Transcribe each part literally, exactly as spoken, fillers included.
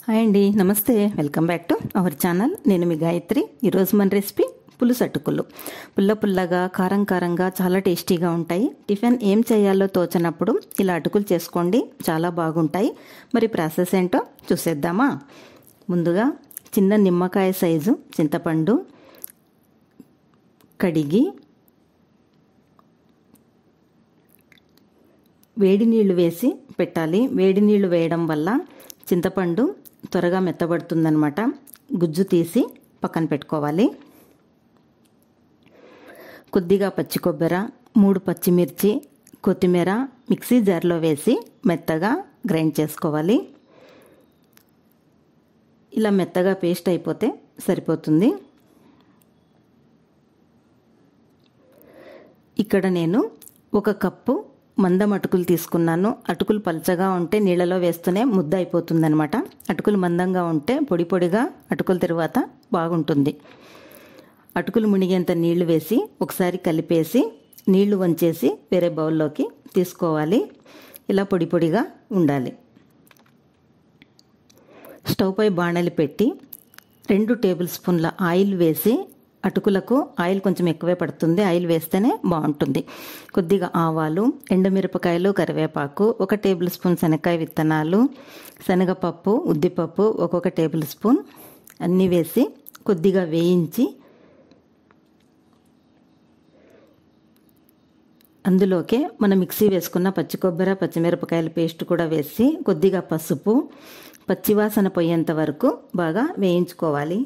Hi అండి, నమస్తే. Welcome back to our channel. నేను మీ గాయత్రి. ఈరోజు మన రెసిపీ పులుసు అటుకులు. పుల్ల పుల్లగా, కారం కారంగా చాలా టేస్టీగా ఉంటాయి. టిఫిన్ ఏం చేయాలో తోచనప్పుడు ఇలా అటుకులు చేసుకోండి, చాలా బాగుంటాయి. మరి ప్రాసెస్ ఏంటో చూసేద్దామా? ముందుగా చిన్న నిమ్మకాయ సైజు చింతపండు కడిగి వేడి నీళ్లు వేసి పెట్టాలి. వేడి నీళ్లు వేయడం వల్ల చింతపండు త్వరగా మెత్తబడుతుందనమాట. గుజ్జు తీసి పక్కన పెట్టుకోవాలి. కొద్దిగా పచ్చి కొబ్బరి, మూడు పచ్చిమిర్చి, కొత్తిమీర మిక్సీ జార్లో వేసి మెత్తగా గ్రైండ్ చేసుకోవాలి. ఇలా మెత్తగా పేస్ట్ అయిపోతే సరిపోతుంది. ఇక్కడ నేను ఒక కప్పు మందం అటుకులు తీసుకున్నాను. అటుకులు పల్చగా ఉంటే నీళ్ళలో వేస్తూనే ముద్ద అయిపోతుందనమాట. అటుకులు మందంగా ఉంటే పొడి పొడిగా అటుకుల తర్వాత బాగుంటుంది. అటుకులు మునిగేంత నీళ్లు వేసి ఒకసారి కలిపేసి నీళ్లు వంచేసి వేరే బౌల్లోకి తీసుకోవాలి. ఇలా పొడి పొడిగా ఉండాలి. స్టవ్ పై బాణలి పెట్టి రెండు టేబుల్ స్పూన్ల ఆయిల్ వేసి, అటుకులకు ఆయిల్ కొంచెం ఎక్కువే పడుతుంది, ఆయిల్ వేస్తేనే బాగుంటుంది. కొద్దిగా ఆవాలు, ఎండుమిరపకాయలు, కరివేపాకు, ఒక టేబుల్ స్పూన్ శనక్కాయ విత్తనాలు, శనగపప్పు, ఉద్దిపప్పు ఒక్కొక్క టేబుల్ స్పూన్ అన్నీ వేసి కొద్దిగా వేయించి అందులోకే మనం మిక్సీ వేసుకున్న పచ్చి కొబ్బరి, పచ్చిమిరపకాయల పేస్ట్ కూడా వేసి కొద్దిగా పసుపు, పచ్చివాసన పోయేంత వరకు బాగా వేయించుకోవాలి.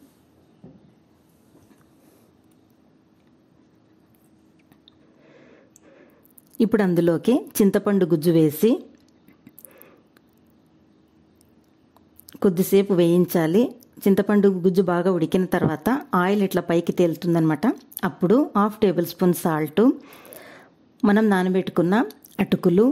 ఇప్పుడు అందులోకి చింతపండు గుజ్జు వేసి కొద్దిసేపు వేయించాలి. చింతపండు గుజ్జు బాగా ఉడికిన తర్వాత ఆయిల్ ఇట్లా పైకి తేలుతుందనమాట. అప్పుడు హాఫ్ టేబుల్ స్పూన్ సాల్ట్, మనం నానబెట్టుకున్న అటుకులు,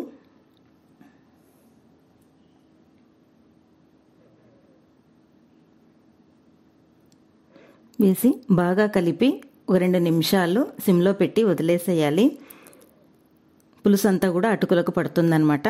వేసి బాగా కలిపి ఒక రెండు నిమిషాలు సిమ్లో పెట్టి వదిలేసేయాలి. పులుసు అంతా కూడా అటుకులకు పడుతుందన్నమాట.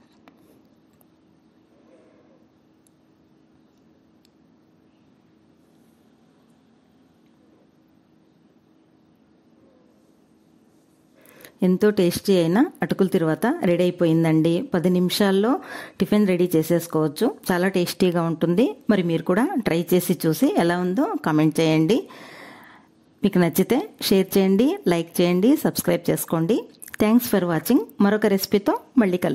ఎంతో టేస్టీ అయిన అటుకుల తర్వాత రెడీ అయిపోయిందండి. పది నిమిషాల్లో టిఫిన్ రెడీ చేసేసుకోవచ్చు. చాలా టేస్టీగా ఉంటుంది. మరి మీరు కూడా ట్రై చేసి చూసి ఎలా ఉందో కామెంట్ చేయండి. మీకు నచ్చితే షేర్ చేయండి, లైక్ చేయండి, సబ్స్క్రైబ్ చేసుకోండి. Thanks for watching. మరొక రెసిపీతో మళ్ళీ కలుద్దాం.